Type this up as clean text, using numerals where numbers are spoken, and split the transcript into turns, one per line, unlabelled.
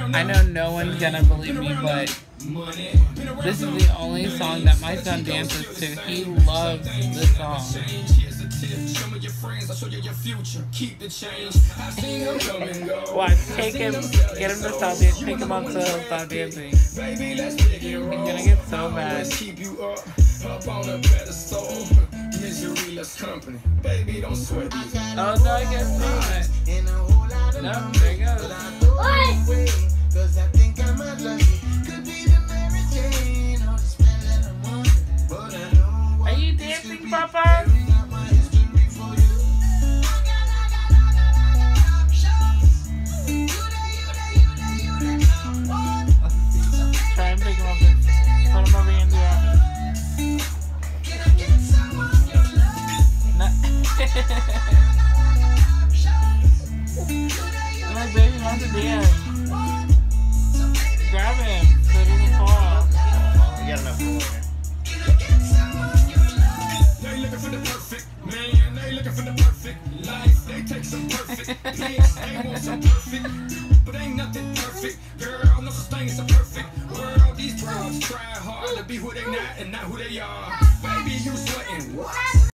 I know no one's gonna believe me, but this is the only song that my son dances to. He loves this song. Watch, take him, get him to stop dancing, pick him up so he'll stop dancing. He's gonna get so mad. Oh no, I guess not. No, there he goes. Are you dancing, Papa? Try and pick him up and put him over here in the arm. My baby wants to dance. Grab him so he doesn't fall.
We got enough room here.
They looking for the perfect man. They looking for the perfect life. They take some perfect pics. They want some perfect, but ain't nothing perfect. Girl, no such thing as a perfect world. These girls try hard to be who they not and not who they are. Baby, you sweating.